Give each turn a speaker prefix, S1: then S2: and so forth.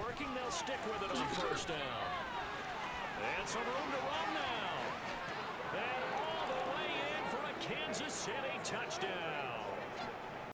S1: working. They'll stick with it on first down. And some room to run now. And all the way in for a Kansas City touchdown.